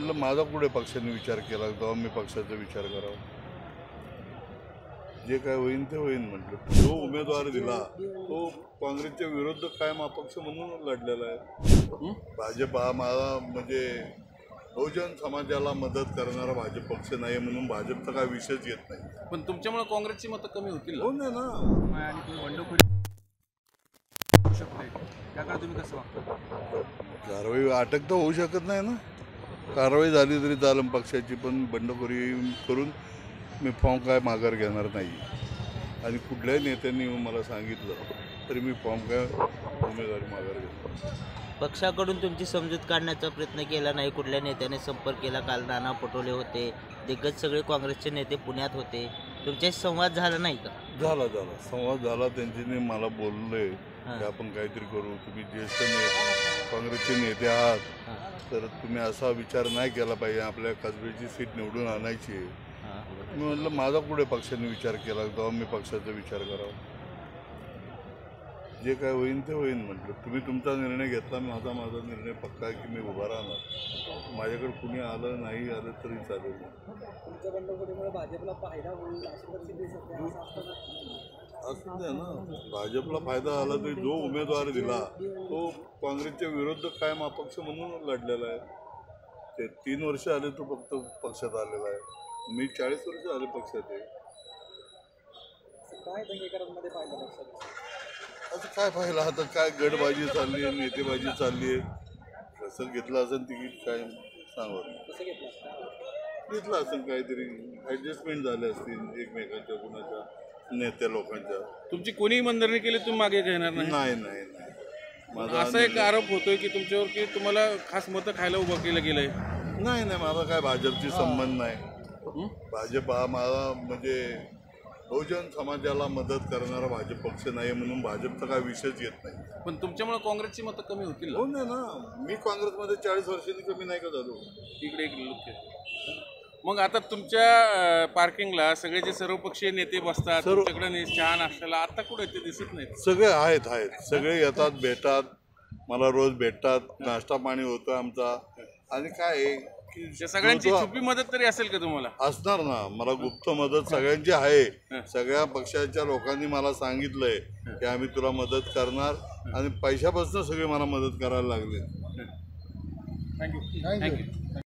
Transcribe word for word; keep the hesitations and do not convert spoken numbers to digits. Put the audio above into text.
म्हटलं माझा कुठे पक्षाने विचार केला, तेव्हा मी पक्षाचा विचार करावा. जे काय होईल ते होईल म्हटलं. जो उमेदवार दिला तो काँग्रेसच्या विरुद्ध कायम अपक्ष म्हणून लढलेला आहे. भाजप हा माझा म्हणजे बहुजन समाजाला मदत करणारा भाजप पक्ष नाही म्हणून भाजपचा काय विषयच येत नाही. पण तुमच्यामुळे काँग्रेसची मतं कमी होतील हो ना ना आणि तुम्ही बंडखोरी करू शकताय त्याकडे तुम्ही कसं वागता? कारवाई अटक तर होऊ शकत नाही ना. कारवाई झाली तरी चालेल पक्षाची, पण बंडखोरी करून मी फॉर्म काय माघार घेणार नाही. आणि कुठल्याही नेत्यांनी मला सांगितलं तरी मी फॉर्म काय उमेदवारी माघार घेतो. पक्षाकडून तुमची समजूत काढण्याचा प्रयत्न केला नाही, कुठल्या नेत्याने संपर्क केला? काल नाना पटोले होते, दिग्गज सगळे काँग्रेसचे नेते पुण्यात होते, तुमच्याशी संवाद झाला नाही का? झाला झाला संवाद झाला. त्यांच्याने मला बोलले की आपण काहीतरी करू, तुम्ही ज्येष्ठ ने काँग्रेसचे नेते आहात तर तुम्ही असा विचार नाही केला पाहिजे, आपल्या कसब्याची सीट निवडून आणायची. मी म्हटलं माझा कुठे पक्षाने विचार केला, तेव्हा मी पक्षाचा विचार करावा. जे काय होईल ते होईल म्हटलं. तुम्ही तुमचा निर्णय घेतला, माझा माझा निर्णय पक्का आहे की मी उभा राहणार. माझ्याकडे कुणी आलं नाही आलं तरी चालेल. तुमच्या बंडखोरीमुळे भाजपला फायदा होईल अशी परिस्थिती सध्या असं द्या ना. भाजपला फायदा आला तरी जो उमेदवार दिला तो काँग्रेसच्या विरुद्ध कायम अपक्ष म्हणून लढलेला आहे. ते तीन वर्ष आले तो फक्त पक्षात आलेला आहे. मी चाळीस वर्ष आले पक्षात आहे. काय दंगेकरांमध्ये पाहिलं लक्षात? असं काय पाहिलं आता, काय गडबाजी चालली आहे, नेतेबाजी चालली आहे. कसं घेतलं असेल तिकीट काय सांगत नाही. कसं घेतलं घेतलं असेल काहीतरी ॲडजस्टमेंट झाले असतील एकमेकांच्या कुणाच्या नेत्या लोकांच्या. तुमची कोणीही मनधरणी केली तुम्ही मागे घेणार नाही? नाही नाही नाही माझा असा एक आरोप होतोय की तुमच्यावर की तुम्हाला खास मतं खायला उभं केलं गेलंय. नाही नाही माझा काय भाजपशी संबंध नाही. भाजप हा माझा म्हणजे बहुजन समाजाला मदत करणारा भाजप पक्ष नाही म्हणून भाजपचा काय विषयच येत नाही. पण तुमच्यामुळे काँग्रेसची मतं कमी होतील. हो ना ना. मी काँग्रेसमध्ये चाळीस वर्षांनी कमी नाही का झालो. इकडे एक लोक मग आता तुमच्या पार्किंगला सगळे जे सर्वपक्षीय नेते बसतात, तुमच्याकडे चहा नाश्त्याला आता कुठे ते दिसत नाहीत? सगळे आहेत आहेत सगळे येतात, भेटतात, मला रोज भेटतात, नाश्ता पाणी होतं आमचा. आणि काय की सगळ्यांची छुपी मदत तरी असेल का तुम्हाला? असणार ना. मला गुप्त मदत सगळ्यांची आहे. सगळ्या पक्षाच्या लोकांनी मला सांगितलंय की आम्ही तुला मदत करणार आणि पैशापासून सगळे मला मदत करायला लागले. Thank you thank you